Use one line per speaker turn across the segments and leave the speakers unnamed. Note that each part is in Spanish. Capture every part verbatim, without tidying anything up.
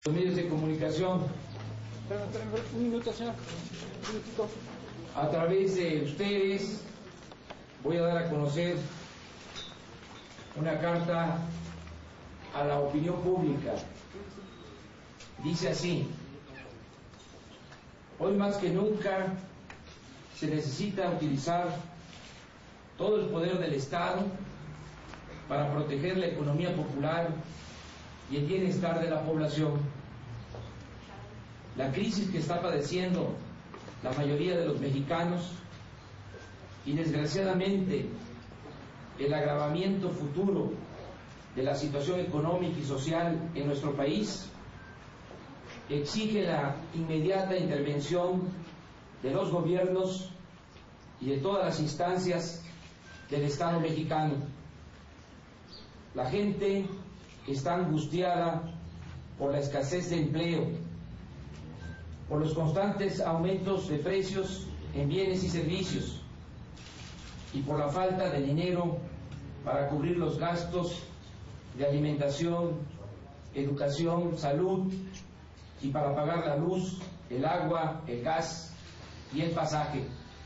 Los medios de comunicación,
un minuto, señor. Un minutito.
A través de ustedes voy a dar a conocer una carta a la opinión pública. Dice así: hoy más que nunca se necesita utilizar todo el poder del Estado para proteger la economía popular y el bienestar de la población. La crisis que está padeciendo la mayoría de los mexicanos y desgraciadamente el agravamiento futuro de la situación económica y social en nuestro país exige la inmediata intervención de los gobiernos y de todas las instancias del Estado mexicano. La gente está angustiada por la escasez de empleo, por los constantes aumentos de precios en bienes y servicios y por la falta de dinero para cubrir los gastos de alimentación, educación, salud y para pagar la luz, el agua, el gas y el pasaje.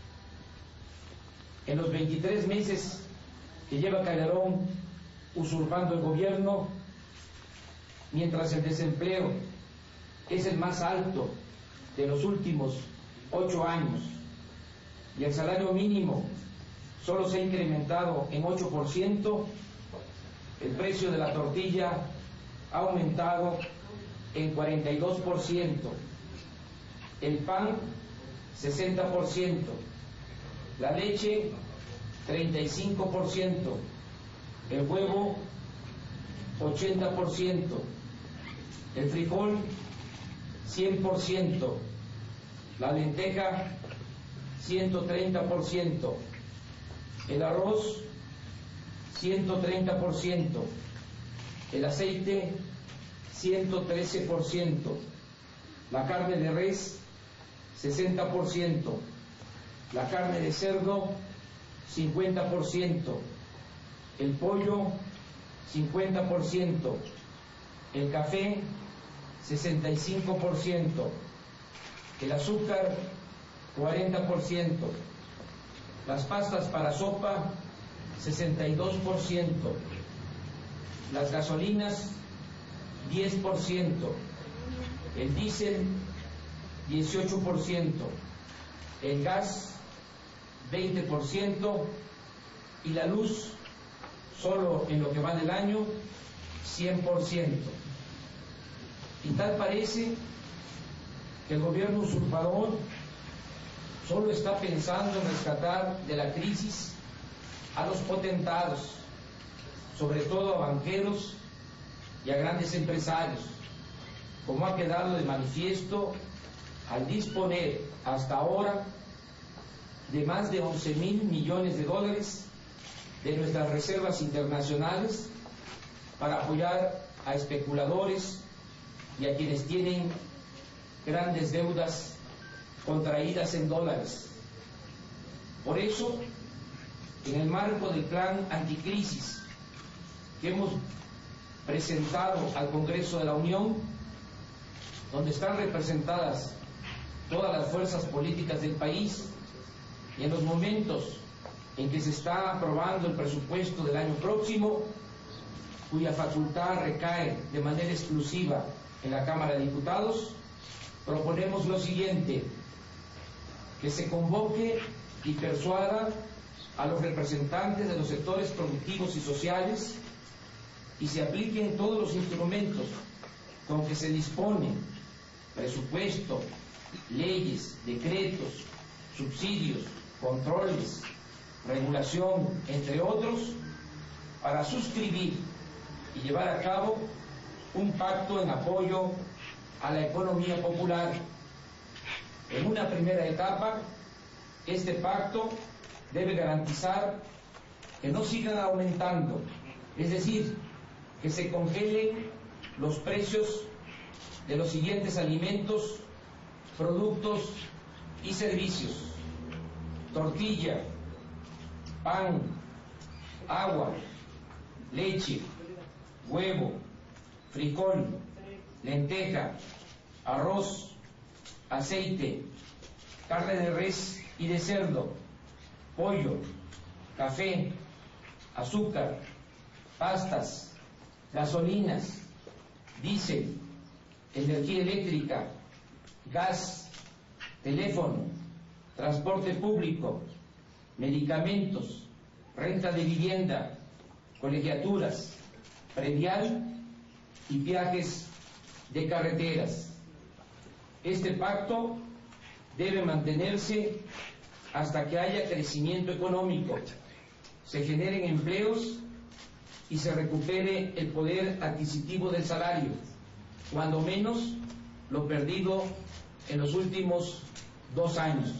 En los veintitrés meses que lleva Calderón usurpando el gobierno, mientras el desempleo es el más alto de los últimos ocho años y el salario mínimo solo se ha incrementado en ocho por ciento, el precio de la tortilla ha aumentado en cuarenta y dos por ciento, el pan sesenta por ciento, la leche treinta y cinco por ciento, el huevo ochenta por ciento, el frijol cien por ciento, la lenteja ciento treinta por ciento, el arroz ciento treinta por ciento, el aceite ciento trece por ciento, la carne de res sesenta por ciento, la carne de cerdo cincuenta por ciento, el pollo cincuenta por ciento, el café sesenta y cinco por ciento, el azúcar cuarenta por ciento, las pastas para sopa sesenta y dos por ciento, las gasolinas diez por ciento, el diésel dieciocho por ciento, el gas veinte por ciento y la luz solo en lo que va del año cien por ciento. Y tal parece que el gobierno usurpador solo está pensando en rescatar de la crisis a los potentados, sobre todo a banqueros y a grandes empresarios, como ha quedado de manifiesto al disponer hasta ahora de más de once mil millones de dólares de nuestras reservas internacionales para apoyar a especuladores y a quienes tienen grandes deudas contraídas en dólares. Por eso, en el marco del plan anticrisis que hemos presentado al Congreso de la Unión, donde están representadas todas las fuerzas políticas del país, y en los momentos en que se está aprobando el presupuesto del año próximo, cuya facultad recae de manera exclusiva en la Cámara de Diputados, proponemos lo siguiente: que se convoque y persuada a los representantes de los sectores productivos y sociales y se apliquen todos los instrumentos con que se dispone presupuesto, leyes, decretos, subsidios, controles, regulación, entre otros, para suscribir y llevar a cabo un pacto en apoyo a la economía popular. En una primera etapa, este pacto debe garantizar que no sigan aumentando, es decir, que se congelen los precios de los siguientes alimentos, productos y servicios: tortilla, pan, agua, leche, huevo, frijol, lenteja, arroz, aceite, carne de res y de cerdo, pollo, café, azúcar, pastas, gasolinas, diésel, energía eléctrica, gas, teléfono, transporte público, medicamentos, renta de vivienda, colegiaturas, predial y viajes de carreteras. Este pacto debe mantenerse hasta que haya crecimiento económico, se generen empleos y se recupere el poder adquisitivo del salario, cuando menos lo perdido en los últimos dos años.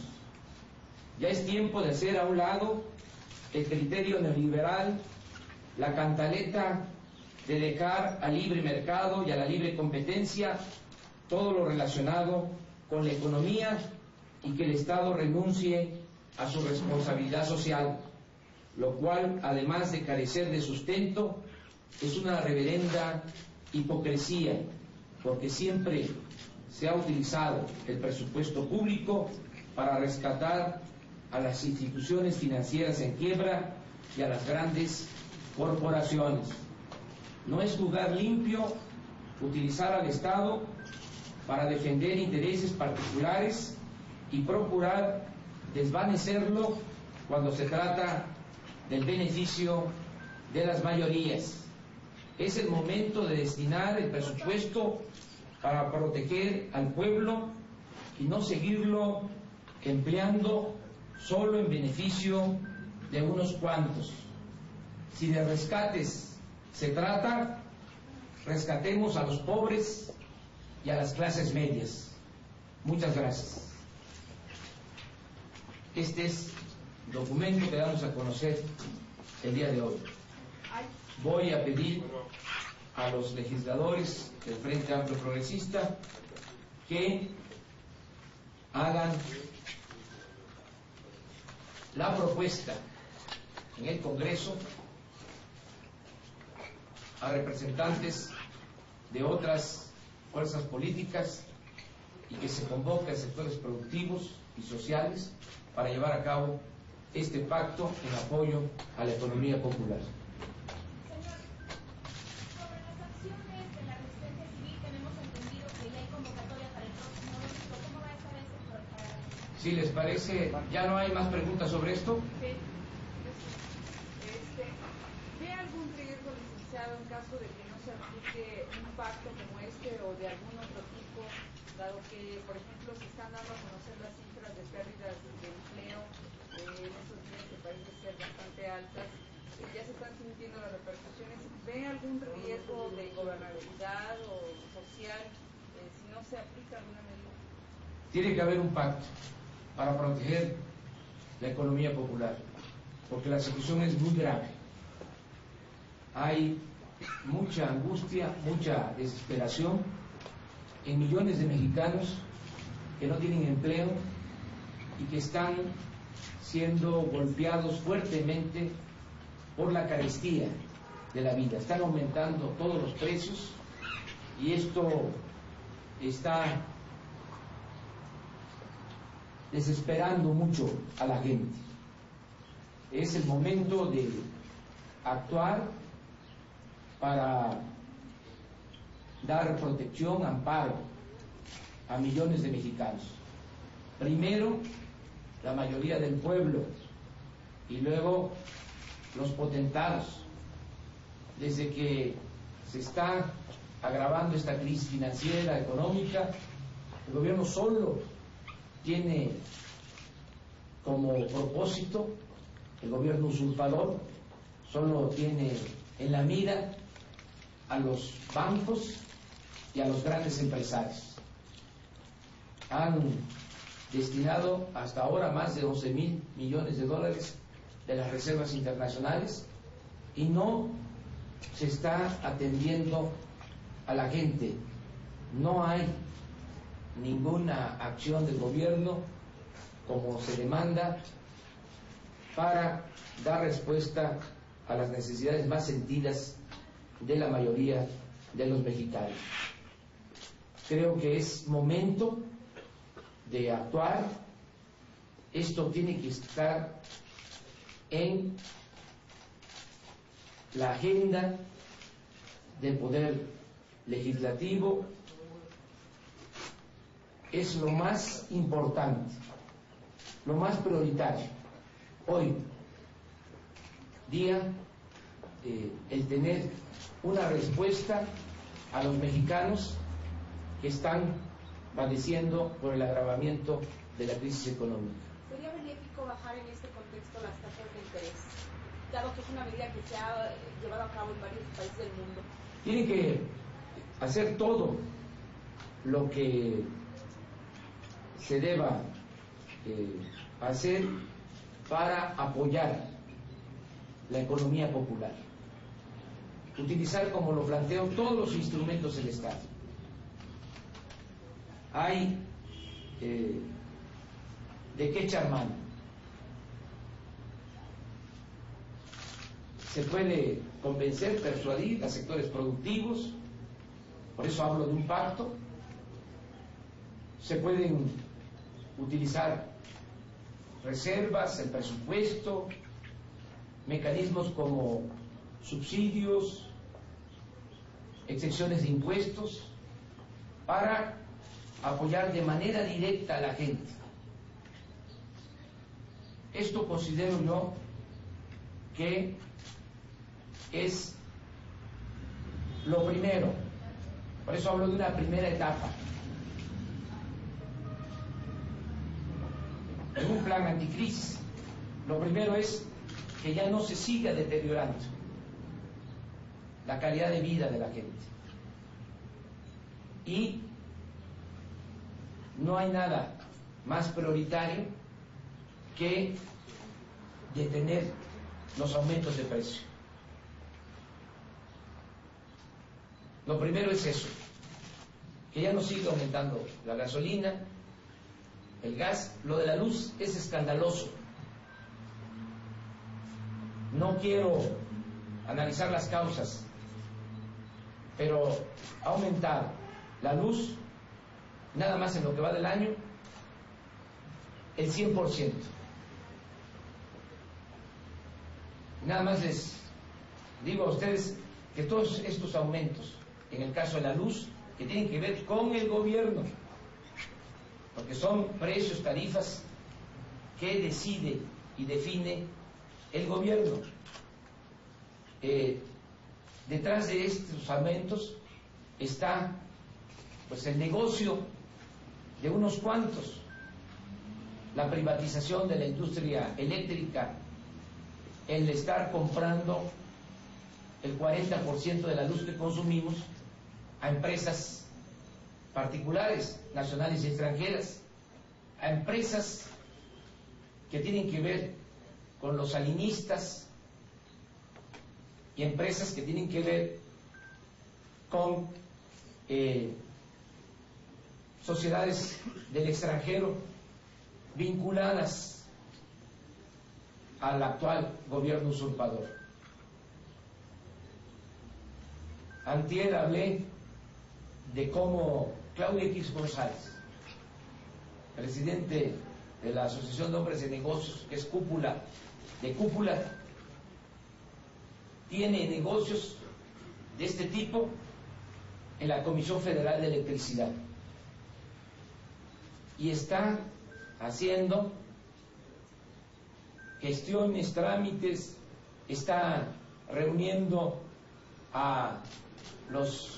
Ya es tiempo de hacer a un lado el criterio neoliberal, la cantaleta de dejar al libre mercado y a la libre competencia todo lo relacionado con la economía y que el Estado renuncie a su responsabilidad social, lo cual, además de carecer de sustento, es una reverenda hipocresía, porque siempre se ha utilizado el presupuesto público para rescatar a las instituciones financieras en quiebra y a las grandes corporaciones. No es jugar limpio utilizar al Estado para defender intereses particulares y procurar desvanecerlo cuando se trata del beneficio de las mayorías. Es el momento de destinar el presupuesto para proteger al pueblo y no seguirlo empleando solo en beneficio de unos cuantos. Si de rescates se trata, rescatemos a los pobres y a las clases medias. Muchas gracias. Este es el documento que damos a conocer el día de hoy. Voy a pedir a los legisladores del Frente Amplio Progresista que hagan la propuesta en el Congreso a representantes de otras fuerzas políticas y que se convoque a sectores productivos y sociales para llevar a cabo este pacto en apoyo a la economía popular.
Señor, sobre las acciones de la resistencia civil tenemos entendido que ya hay convocatoria para el próximo domingo. ¿Cómo va a estar ese programa?
Si les parece, ¿ya no hay más preguntas sobre esto?
Sí. Este, ¿Ve algún riesgo, licenciado, en caso de que no se aplique un pacto como este o de algún otro tipo, dado que, por ejemplo, se están dando a conocer las cifras de pérdidas de empleo eh, en estos días que parecen ser bastante altas, eh, ya se están sintiendo las repercusiones? ¿Ve algún riesgo de gobernabilidad o social eh, si no se aplica alguna medida?
Tiene que haber un pacto para proteger la economía popular, porque la situación es muy grave. Hay mucha angustia, mucha desesperación en millones de mexicanos que no tienen empleo y que están siendo golpeados fuertemente por la carestía de la vida. Están aumentando todos los precios y esto está desesperando mucho a la gente. Es el momento de actuar para dar protección, amparo a millones de mexicanos. Primero, la mayoría del pueblo y luego los potentados. Desde que se está agravando esta crisis financiera, económica, el gobierno solo tiene como propósito, el gobierno usurpador solo tiene en la mira a los bancos y a los grandes empresarios. Han destinado hasta ahora más de once mil millones de dólares de las reservas internacionales y no se está atendiendo a la gente. No hay ninguna acción del gobierno como se demanda para dar respuesta a las necesidades más sentidas de la mayoría de los mexicanos. creo que es momento de actuar. Esto tiene que estar en la agenda del Poder Legislativo. Es lo más importante, lo más prioritario. Hoy día, eh, el tener una respuesta a los mexicanos que están padeciendo por el agravamiento de la crisis económica.
¿Sería benéfico bajar en este contexto las tasas de interés, dado que es una medida que se ha llevado a cabo en varios países del mundo?
Tienen que hacer todo lo que se deba eh, hacer para apoyar la economía popular. Utilizar, como lo planteo, todos los instrumentos del Estado. Hay eh, de qué echar mano. Se puede convencer, persuadir a sectores productivos, por eso hablo de un pacto. Se pueden utilizar reservas, el presupuesto, mecanismos como subsidios, exenciones de impuestos, para apoyar de manera directa a la gente. Esto considero yo que es lo primero, por eso hablo de una primera etapa. En un plan anticrisis, lo primero es que ya no se siga deteriorando la calidad de vida de la gente. Y no hay nada más prioritario que detener los aumentos de precio. Lo primero es eso, que ya no siga aumentando la gasolina, el gas. Lo de la luz es escandaloso. No quiero analizar las causas, pero ha aumentado la luz, nada más en lo que va del año, el cien por ciento. Nada más les digo a ustedes que todos estos aumentos, en el caso de la luz, que tienen que ver con el gobierno, porque son precios, tarifas que decide y define el gobierno. Eh, detrás de estos aumentos está pues el negocio de unos cuantos, la privatización de la industria eléctrica, el estar comprando el cuarenta por ciento de la luz que consumimos a empresas particulares, nacionales y extranjeras, a empresas que tienen que ver con los salinistas y empresas que tienen que ver con eh, sociedades del extranjero vinculadas al actual gobierno usurpador. Antier hablé de cómo Claudio X González, presidente de la Asociación de Hombres de Negocios, que es cúpula de cúpula, tiene negocios de este tipo en la Comisión Federal de Electricidad y está haciendo gestiones, trámites, está reuniendo a los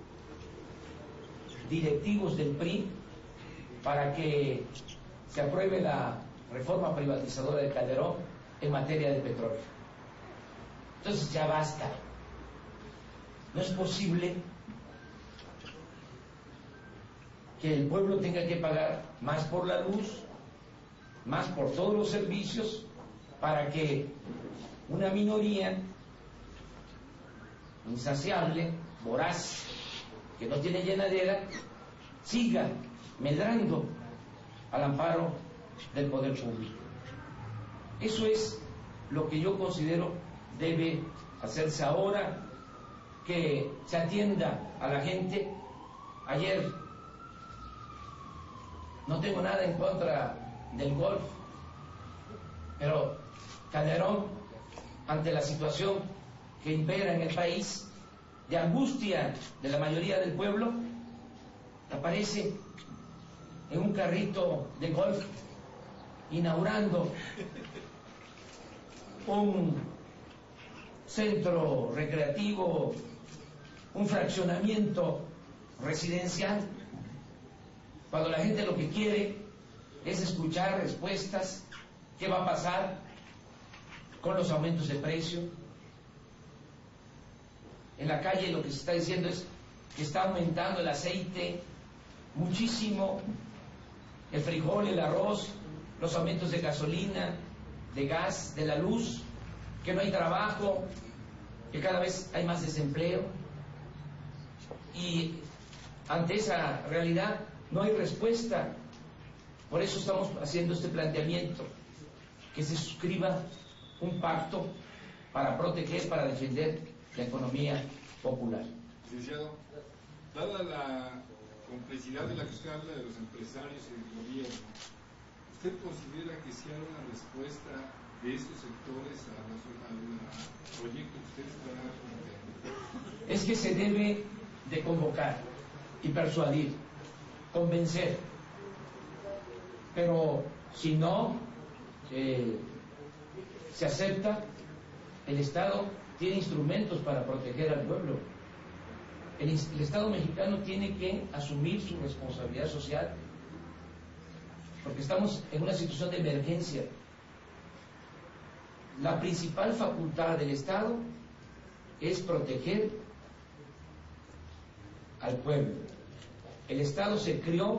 directivos del P R I para que se apruebe la reforma privatizadora de Calderón en materia de petróleo. Entonces ya basta. No es posible que el pueblo tenga que pagar más por la luz, más por todos los servicios, para que una minoría insaciable, voraz, que no tiene llenadera, siga medrando al amparo del poder público. Eso es lo que yo considero debe hacerse ahora, que se atienda a la gente. Ayer No tengo nada en contra del golf, pero Calderón, ante la situación que impera en el país, de angustia de la mayoría del pueblo, aparece en un carrito de golf inaugurando un centro recreativo, un fraccionamiento residencial, cuando la gente lo que quiere es escuchar respuestas. ¿Qué va a pasar con los aumentos de precio? En la calle lo que se está diciendo es que está aumentando el aceite muchísimo, el frijol, el arroz, los aumentos de gasolina, de gas, de la luz, que no hay trabajo, que cada vez hay más desempleo. Y ante esa realidad no hay respuesta. Por eso estamos haciendo este planteamiento, que se suscriba un pacto para proteger, para defender la economía popular.
Licenciado, dada la complicidad de la que usted habla de los empresarios y del gobierno, ¿usted considera que sí hay una respuesta de estos sectores al proyecto que usted está planteando?
Es que se debe de convocar y persuadir, convencer, pero si no eh, se acepta, el Estado tiene instrumentos para proteger al pueblo. El, el Estado mexicano tiene que asumir su responsabilidad social, porque estamos en una situación de emergencia. La principal facultad del Estado es proteger al pueblo. El Estado se creó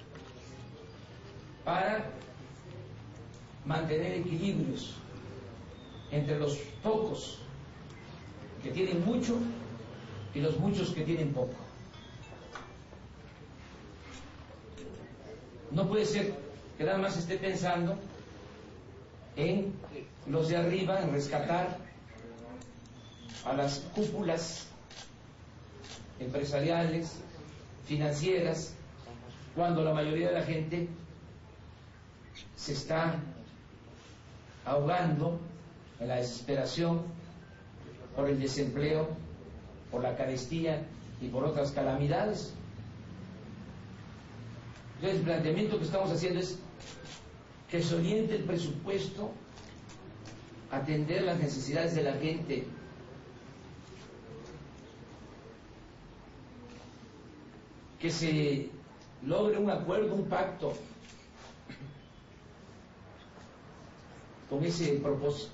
para mantener equilibrios entre los pocos que tienen mucho y los muchos que tienen poco. No puede ser que nada más esté pensando en los de arriba, en rescatar a las cúpulas empresariales, financieras, cuando la mayoría de la gente se está ahogando en la desesperación por el desempleo, por la carestía y por otras calamidades. Entonces, el planteamiento que estamos haciendo es que se oriente el presupuesto a atender las necesidades de la gente, que se logre un acuerdo, un pacto con ese propósito.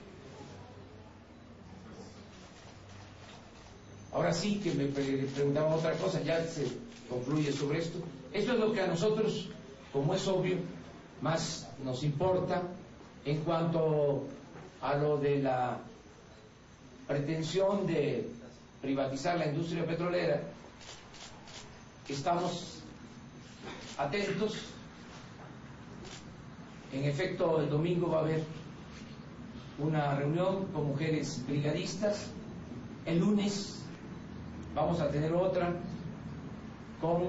Ahora sí que me preguntaban otra cosa, ya se concluye sobre esto. Esto es lo que a nosotros, como es obvio, más nos importa en cuanto a lo de la pretensión de privatizar la industria petrolera. Estamos atentos. En efecto, el domingo va a haber una reunión con mujeres brigadistas. El lunes vamos a tener otra con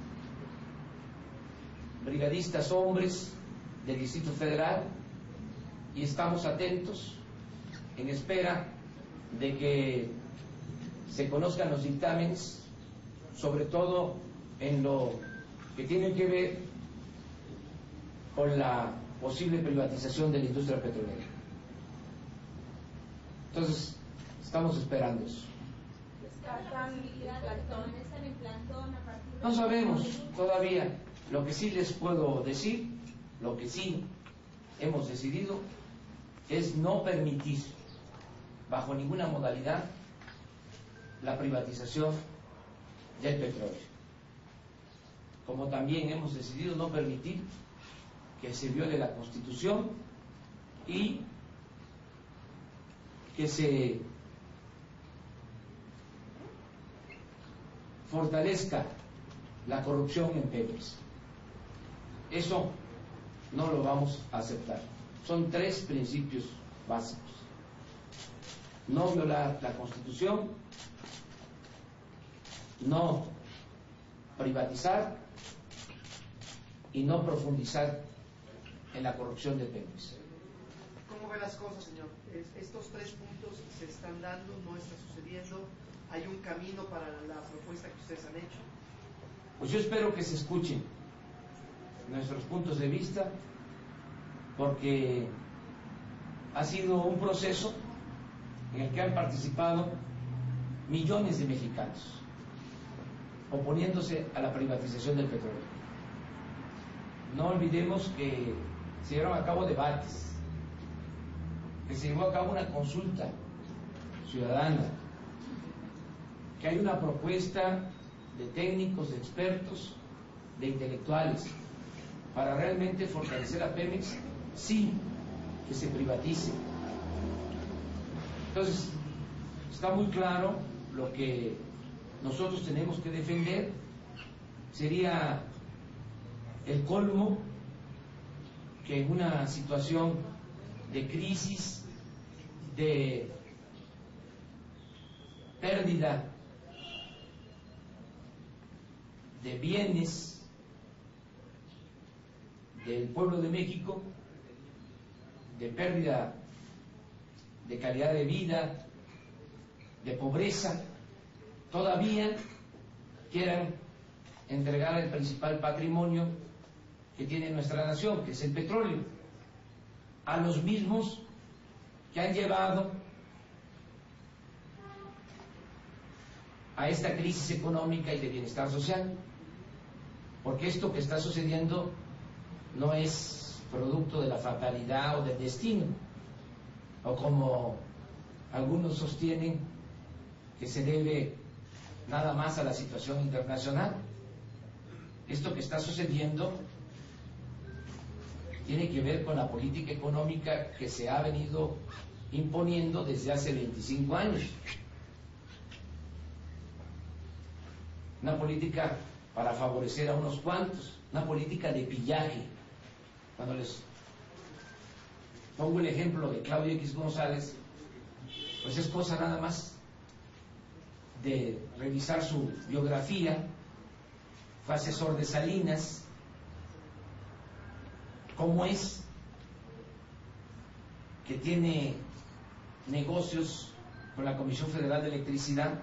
brigadistas hombres del Distrito Federal, y estamos atentos en espera de que se conozcan los dictámenes, sobre todo en lo que tiene que ver con la posible privatización de la industria petrolera. Entonces, estamos esperando eso. No sabemos todavía. Lo que sí les puedo decir, lo que sí hemos decidido, es no permitir bajo ninguna modalidad la privatización del petróleo. Como también hemos decidido no permitir que se viole la Constitución y que se fortalezca la corrupción en Pemex. Eso no lo vamos a aceptar. Son tres principios básicos: no violar la Constitución, no privatizar y no profundizar en la corrupción de Pemex.
¿Cómo ve las cosas, señor? ¿Estos tres puntos se están dando, no está sucediendo? ¿Hay un camino para la propuesta que ustedes han hecho?
Pues yo espero que se escuchen nuestros puntos de vista, porque ha sido un proceso en el que han participado millones de mexicanos oponiéndose a la privatización del petróleo. No olvidemos que se llevaron a cabo debates, que se llevó a cabo una consulta ciudadana, que hay una propuesta de técnicos, de expertos, de intelectuales, para realmente fortalecer a Pemex sin que se privatice. Entonces, está muy claro lo que nosotros tenemos que defender. Sería el colmo que en una situación de crisis, de pérdida de bienes del pueblo de México, de pérdida de calidad de vida, de pobreza, todavía quieran entregar el principal patrimonio que tiene nuestra nación, que es el petróleo, a los mismos que han llevado a esta crisis económica y de bienestar social, porque esto que está sucediendo no es producto de la fatalidad o del destino, o como algunos sostienen, que se debe nada más a la situación internacional. Esto que está sucediendo tiene que ver con la política económica que se ha venido imponiendo desde hace veinticinco años. Una política para favorecer a unos cuantos, una política de pillaje. Cuando les pongo el ejemplo de Claudio X González, pues es cosa nada más de revisar su biografía. Fue asesor de Salinas. ¿Cómo es que tiene negocios con la Comisión Federal de Electricidad?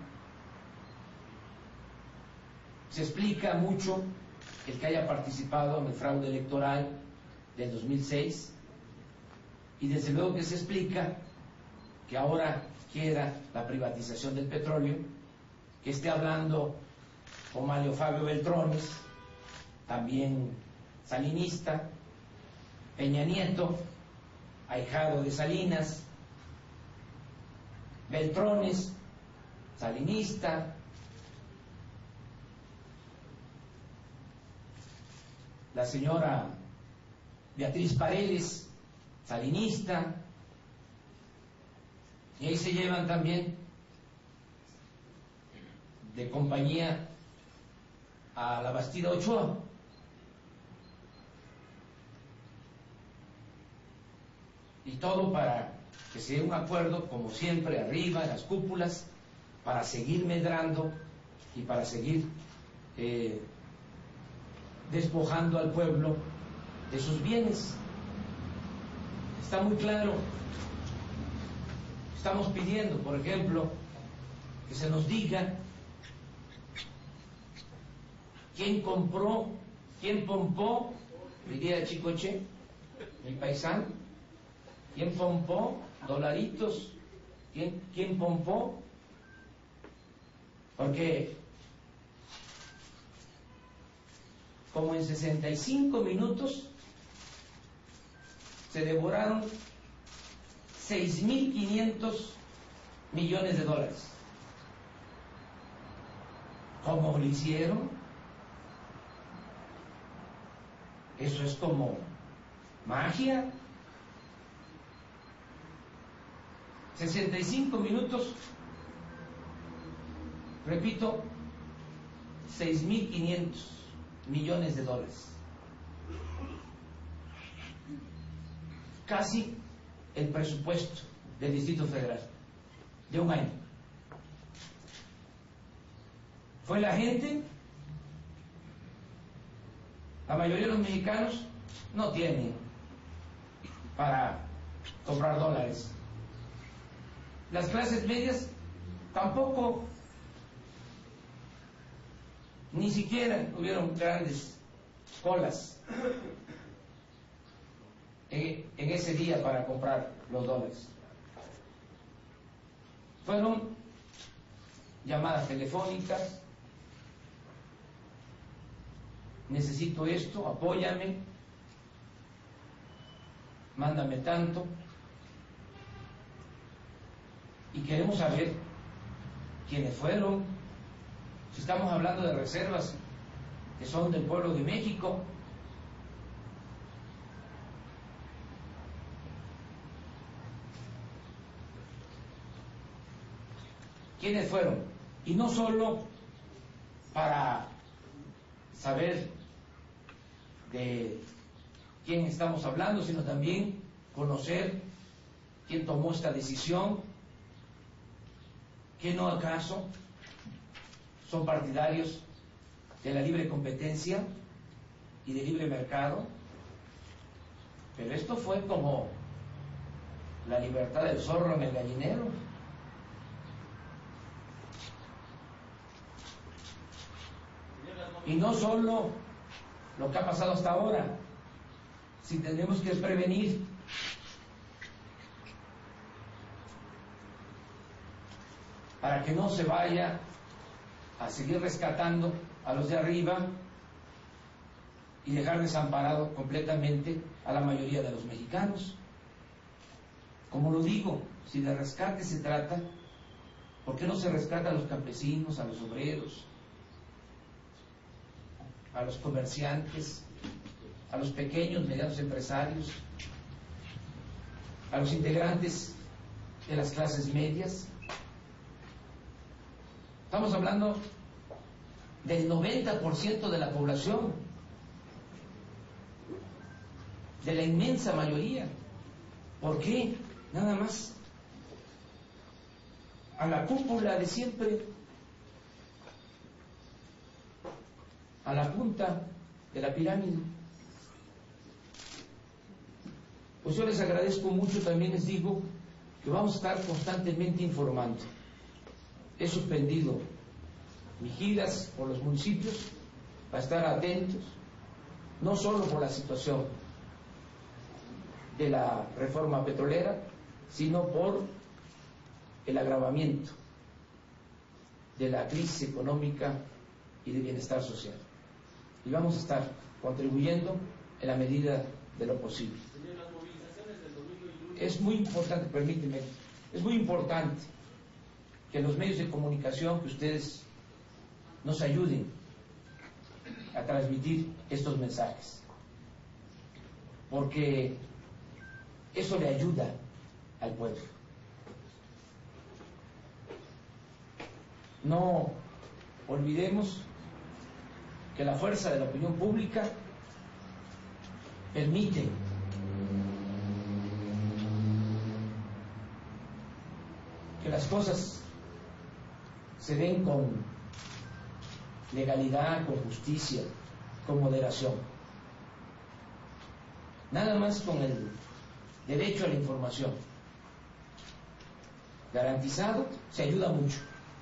Se explica mucho el que haya participado en el fraude electoral del dos mil seis, y desde luego que se explica que ahora quiera la privatización del petróleo, que esté hablando con Mario Fabio Beltrones, también salinista, Peña Nieto, ahijado de Salinas, Beltrones, salinista, la señora Beatriz Paredes, salinista, y ahí se llevan también de compañía a la Bastida Ochoa. Y todo para que se dé un acuerdo, como siempre, arriba, en las cúpulas, para seguir medrando y para seguir eh, despojando al pueblo de sus bienes. Está muy claro. Estamos pidiendo, por ejemplo, que se nos diga quién compró, quién pompó, diría Chicoche, mi paisano, quién pompó dolaritos, quién, quién pompó, porque como en sesenta y cinco minutos se devoraron seis mil quinientos millones de dólares. ¿Cómo lo hicieron? Eso es como magia. sesenta y cinco minutos, repito, seis mil quinientos millones de dólares. Casi el presupuesto del Distrito Federal de un año. Fue la gente La mayoría de los mexicanos no tienen para comprar dólares. Las clases medias tampoco, ni siquiera hubieron grandes colas en, en ese día para comprar los dólares. Fueron llamadas telefónicas: necesito esto, apóyame, mándame tanto. Y queremos saber quiénes fueron, si estamos hablando de reservas que son del pueblo de México. ¿Quiénes fueron? Y no solo para saber de quién estamos hablando, sino también conocer quién tomó esta decisión, que no acaso son partidarios de la libre competencia y del libre mercado. Pero esto fue como la libertad del zorro en el gallinero. Y no solo lo que ha pasado hasta ahora, si tenemos que prevenir para que no se vaya a seguir rescatando a los de arriba y dejar desamparado completamente a la mayoría de los mexicanos. Como lo digo, si de rescate se trata, ¿por qué no se rescata a los campesinos, a los obreros, a los comerciantes, a los pequeños, medianos empresarios, a los integrantes de las clases medias? Estamos hablando del noventa por ciento de la población, de la inmensa mayoría. ¿Por qué? Nada más a la cúpula de siempre, a la punta de la pirámide. Pues yo les agradezco mucho, también les digo que vamos a estar constantemente informando. He suspendido vigilas por los municipios para estar atentos, no solo por la situación de la reforma petrolera, sino por el agravamiento de la crisis económica y de bienestar social. Y vamos a estar contribuyendo en la medida de lo posible. Es muy importante, permíteme, es muy importante que los medios de comunicación, que ustedes nos ayuden a transmitir estos mensajes, porque eso le ayuda al pueblo. No olvidemos que la fuerza de la opinión pública permite que las cosas se den con legalidad, con justicia, con moderación. Nada más con el derecho a la información garantizado se ayuda mucho.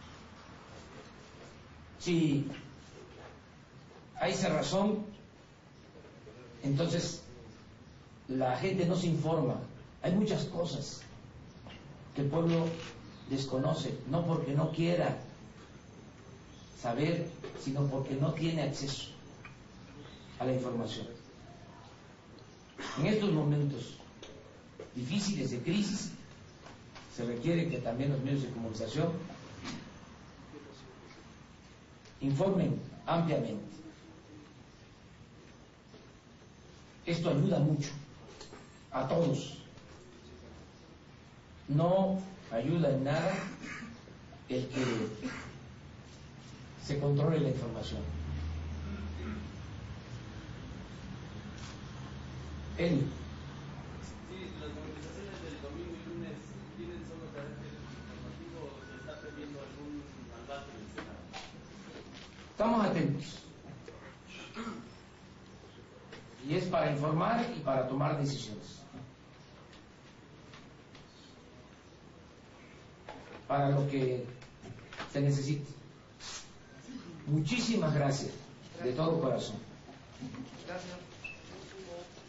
Si hay cerrazón, entonces la gente no se informa. Hay muchas cosas que el pueblo desconoce, no porque no quiera saber, sino porque no tiene acceso a la información. En estos momentos difíciles de crisis se requiere que también los medios de comunicación informen ampliamente. Esto ayuda mucho a todos. No ayuda en nada el que se controle la información. Él.
Sí, las movilizaciones del domingo y lunes tienen solo carácter informativo, o se está previendo algún mandato del Senado.
Estamos atentos. y es para informar y para tomar decisiones. Para lo que se necesite. Muchísimas gracias, de todo corazón.
Gracias.